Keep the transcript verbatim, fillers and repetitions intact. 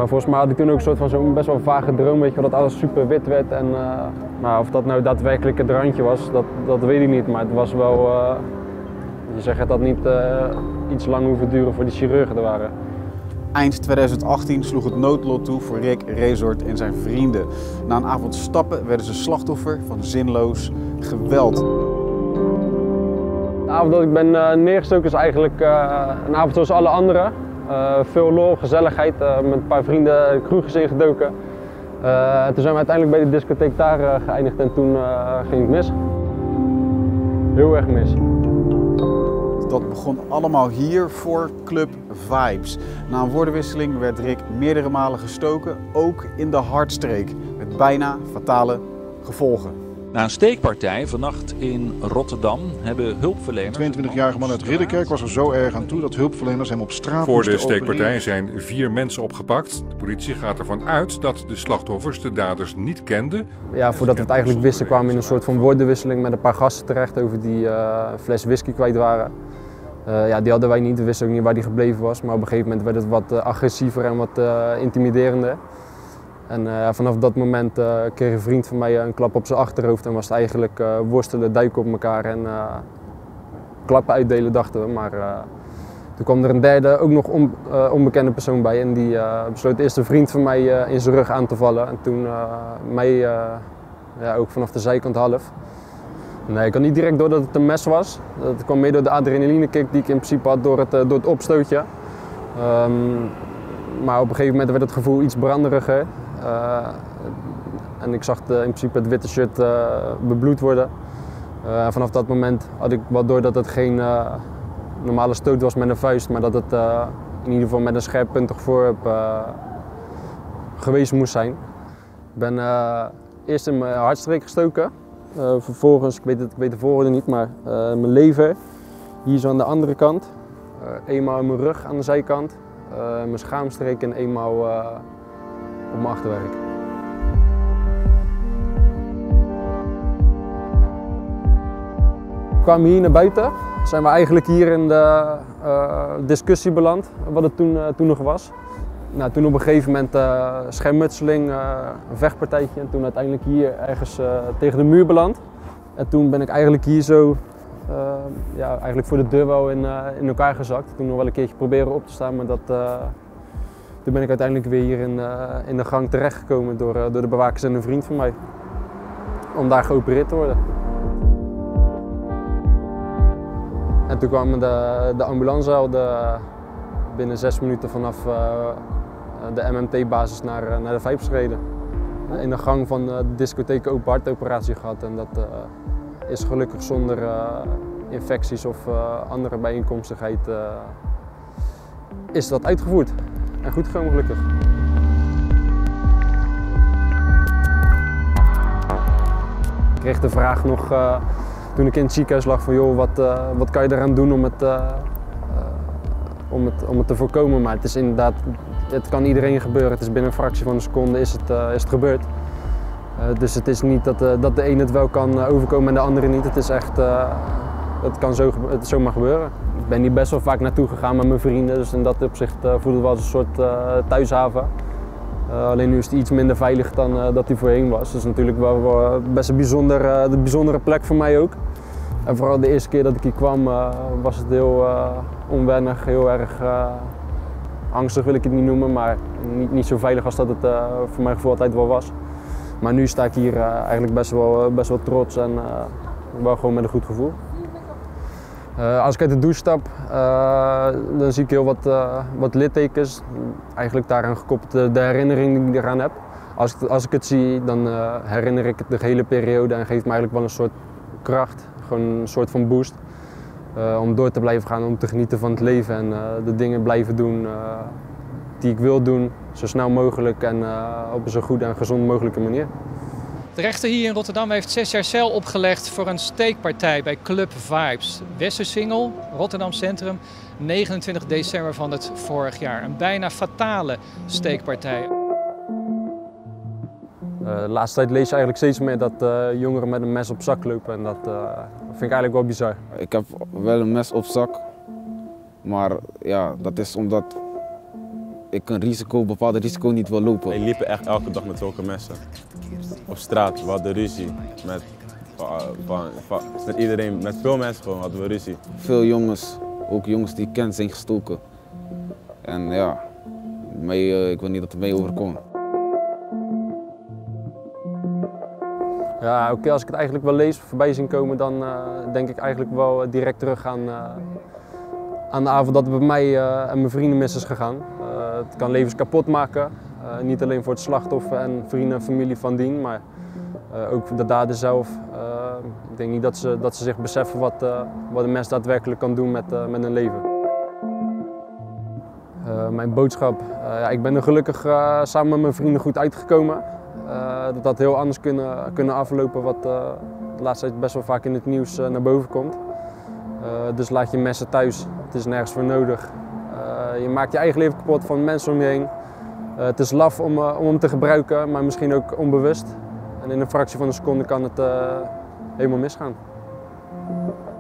Maar volgens mij had ik toen ook een soort van zo'n best wel vage droom, weet je, dat alles super wit werd. En, uh, maar of dat nou daadwerkelijk het randje was, dat, dat weet ik niet. Maar het was wel, uh, je zegt het had niet uh, iets lang hoeven duren voor die chirurgen er waren. Eind tweeduizend achttien sloeg het noodlot toe voor Rick Reezort en zijn vrienden. Na een avond stappen werden ze slachtoffer van zinloos geweld. De avond dat ik ben uh, neergestoken is eigenlijk uh, een avond zoals alle anderen. Uh, veel lol, gezelligheid, uh, met een paar vrienden kroegjes ingedoken. Uh, toen zijn we uiteindelijk bij de discotheek daar uh, geëindigd en toen uh, ging het mis. Heel erg mis. Dat begon allemaal hier voor Club Vibes. Na een woordenwisseling werd Rick meerdere malen gestoken, ook in de hartstreek, met bijna fatale gevolgen. Na een steekpartij vannacht in Rotterdam hebben hulpverleners... De tweeëntwintigjarige man uit Ridderkerk was er zo erg aan toe dat hulpverleners hem op straat Voor moesten de steekpartij opereren. zijn vier mensen opgepakt. De politie gaat ervan uit dat de slachtoffers de daders niet kenden. Ja, voordat we het eigenlijk wisten kwamen we in een soort van woordenwisseling met een paar gasten terecht over die uh, fles whisky kwijt waren. Uh, ja, die hadden wij niet, we wisten ook niet waar die gebleven was, maar op een gegeven moment werd het wat uh, agressiever en wat uh, intimiderender. En uh, vanaf dat moment uh, kreeg een vriend van mij een klap op zijn achterhoofd en was het eigenlijk uh, worstelen, duiken op elkaar en uh, klappen uitdelen dachten we. Maar uh, toen kwam er een derde, ook nog on, uh, onbekende persoon bij en die uh, besloot eerst een vriend van mij uh, in zijn rug aan te vallen en toen uh, mij uh, ja, ook vanaf de zijkant half. Nee, ik had niet direct door dat het een mes was. Dat kwam meer door de adrenalinekick die ik in principe had door het, door het opstootje. Um, maar op een gegeven moment werd het gevoel iets branderiger. Uh, en ik zag de, in principe het witte shirt uh, bebloed worden. Uh, vanaf dat moment had ik wel door dat het geen uh, normale stoot was met een vuist, maar dat het uh, in ieder geval met een scherppuntig voorwerp uh, geweest moest zijn. Ik ben uh, eerst in mijn hartstreek gestoken. Uh, vervolgens, ik weet, het, ik weet de volgorde niet, maar uh, mijn lever, hier zo aan de andere kant. Uh, eenmaal in mijn rug aan de zijkant, uh, mijn schaamstreek en eenmaal uh, op mijn achterwerk. We kwamen hier naar buiten, zijn we eigenlijk hier in de uh, discussie beland, wat het toen, uh, toen nog was. Nou, toen op een gegeven moment uh, schermutseling, uh, een vechtpartijtje en toen uiteindelijk hier ergens uh, tegen de muur beland. En toen ben ik eigenlijk hier zo, uh, ja, eigenlijk voor de deur wel in, uh, in elkaar gezakt. Toen nog wel een keertje proberen op te staan, maar dat, uh, toen ben ik uiteindelijk weer hier in, uh, in de gang terechtgekomen door, uh, door de bewakers en een vriend van mij. Om daar geopereerd te worden. En toen kwam de, de ambulance al de, binnen zes minuten vanaf uh, de M M T-basis naar, naar de Vibes gereden. In de gang van de discotheek open hartoperatie gehad en dat uh, is gelukkig zonder uh, infecties of uh, andere bijeenkomstigheid uh, is dat uitgevoerd. En goed gekomen gelukkig. Ik kreeg de vraag nog uh, toen ik in het ziekenhuis lag van joh, wat, uh, wat kan je eraan doen om het, uh, uh, om, het, om het te voorkomen. Maar het is inderdaad, het kan iedereen gebeuren. Het is binnen een fractie van een seconde is het, uh, is het gebeurd. Uh, dus het is niet dat, uh, dat de een het wel kan uh, overkomen en de andere niet. Het is echt, uh, het kan zo, het zomaar gebeuren. Ik ben hier best wel vaak naartoe gegaan met mijn vrienden. Dus in dat opzicht uh, voelde het wel als een soort uh, thuishaven. Uh, alleen nu is het iets minder veilig dan uh, dat hij voorheen was. Dat is natuurlijk wel, wel best een bijzonder, uh, de bijzondere plek voor mij ook. En vooral de eerste keer dat ik hier kwam uh, was het heel uh, onwennig, heel erg uh, angstig wil ik het niet noemen, maar niet, niet zo veilig als dat het uh, voor mijn gevoel altijd wel was. Maar nu sta ik hier uh, eigenlijk best wel, best wel trots en uh, wel gewoon met een goed gevoel. Uh, als ik uit de douche stap, uh, dan zie ik heel wat, uh, wat littekens. Eigenlijk daaraan gekoppeld de, de herinnering die ik eraan heb. Als ik, als ik het zie, dan uh, herinner ik het de hele periode en geeft me eigenlijk wel een soort kracht. Gewoon een soort van boost. Uh, om door te blijven gaan, om te genieten van het leven en uh, de dingen blijven doen uh, die ik wil doen. Zo snel mogelijk en uh, op een zo goede en gezonde mogelijke manier. De rechter hier in Rotterdam heeft zes jaar cel opgelegd voor een steekpartij bij Club Vibes. Westersingel, Rotterdam Centrum, negenentwintig december van het vorig jaar. Een bijna fatale steekpartij. Uh, de laatste tijd lees je eigenlijk steeds meer dat uh, jongeren met een mes op zak lopen en dat, uh, dat vind ik eigenlijk wel bizar. Ik heb wel een mes op zak, maar ja, dat is omdat ik een risico, een bepaald risico niet wil lopen. Wij liepen echt elke dag met zulke messen. Op straat, we hadden ruzie. Met, van, van, van, met iedereen, met veel mensen gewoon hadden we ruzie. Veel jongens, ook jongens die ik ken, zijn gestoken. En ja, mij, uh, ik wil niet dat het mij overkomt. Ja, oké, als ik het eigenlijk wel lees, voorbij zien komen, dan uh, denk ik eigenlijk wel direct terug aan, uh, aan de avond dat het bij mij uh, en mijn vrienden mis is gegaan. Uh, het kan levens kapot maken, uh, niet alleen voor het slachtoffer en vrienden en familie van dien, maar uh, ook de dader zelf. Uh, ik denk niet dat ze, dat ze zich beseffen wat, uh, wat een mens daadwerkelijk kan doen met, uh, met hun leven. Uh, mijn boodschap, uh, ja, ik ben er gelukkig uh, samen met mijn vrienden goed uitgekomen. Uh, dat had heel anders kunnen, kunnen aflopen, wat uh, de laatste tijd best wel vaak in het nieuws uh, naar boven komt. Uh, dus laat je messen thuis, het is nergens voor nodig. Uh, je maakt je eigen leven kapot van mensen om je heen. Uh, het is laf om, uh, om hem te gebruiken, maar misschien ook onbewust. En in een fractie van een seconde kan het uh, helemaal misgaan.